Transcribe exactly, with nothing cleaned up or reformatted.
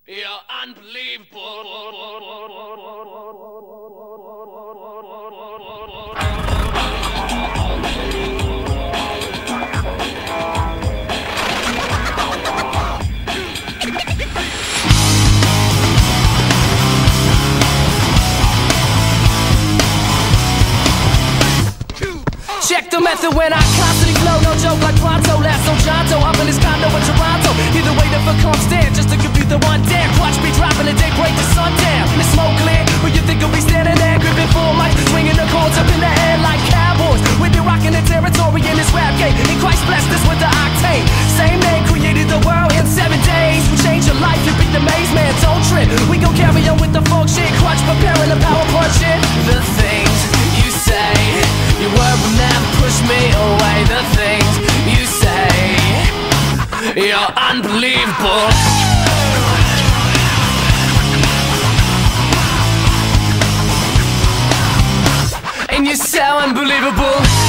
You're unbelievable. Check the method when I constantly flow, no joke like Pronto, Lasso Jonto, up in his condo in Toronto. Either way the fuck comes stand, just to compute the one damn. Watch me dropping the day, break the sun down. The smoke clear, but you think I'll be standing there, gripping full mics, swinging the chords up in the air like cowboys. We've been rocking the territory in this rap game, and Christ blessed us with the octane. Same man created the world in seven days. We change your life, you beat the maze, man, don't trip. We gon' carry on with the funk shit, crutch preparing the power punch shit. The things you say, your word will never push me away. The things you say, you're unbelievable. And you're so unbelievable.